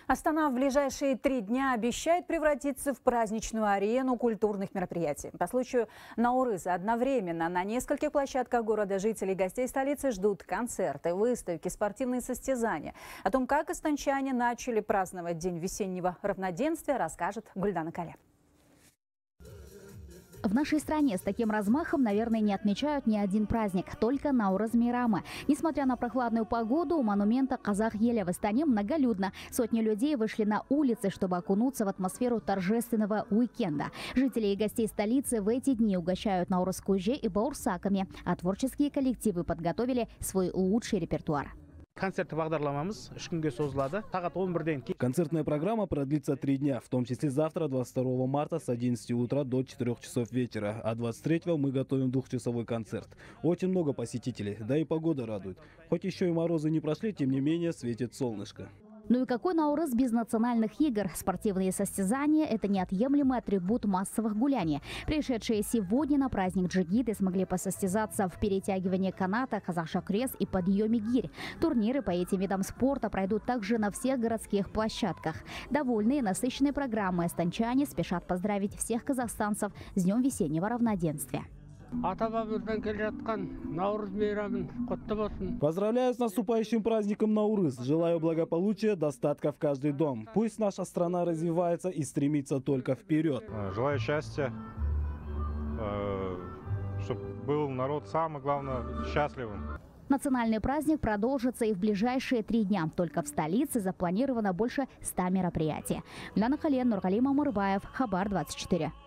Астана в ближайшие 3 дня обещает превратиться в праздничную арену культурных мероприятий. По случаю Наурыза одновременно на нескольких площадках города жители и гостей столицы ждут концерты, выставки, спортивные состязания. О том, как астанчане начали праздновать День весеннего равноденствия, расскажет Гульдана Кале. В нашей стране с таким размахом, наверное, не отмечают ни один праздник, только Наурыз Мейрамы. Несмотря на прохладную погоду, у монумента Казах-Еле в Астане многолюдно. Сотни людей вышли на улицы, чтобы окунуться в атмосферу торжественного уикенда. Жители и гостей столицы в эти дни угощают Наурыз кужи и баурсаками, а творческие коллективы подготовили свой лучший репертуар. Концертная программа продлится 3 дня, в том числе завтра, 22 марта, с 11 утра до 4 часов вечера. А 23-го мы готовим 2-часовой концерт. Очень много посетителей, да и погода радует. Хоть еще и морозы не прошли, тем не менее светит солнышко. Ну и какой Наурыз без национальных игр? Спортивные состязания – это неотъемлемый атрибут массовых гуляний. Пришедшие сегодня на праздник джигиты смогли посостязаться в перетягивании каната, казах-шакрес и подъеме гирь. Турниры по этим видам спорта пройдут также на всех городских площадках. Довольные насыщенной программой астанчане спешат поздравить всех казахстанцев с Днем весеннего равноденствия. Поздравляю с наступающим праздником Наурыз. Желаю благополучия, достатка в каждый дом. Пусть наша страна развивается и стремится только вперед. Желаю счастья, чтобы был народ, самое главное, счастливым. Национальный праздник продолжится и в ближайшие 3 дня. Только в столице запланировано больше 100 мероприятий. Гульдана Кале, Нургалим Амурбаев, Хабар 24.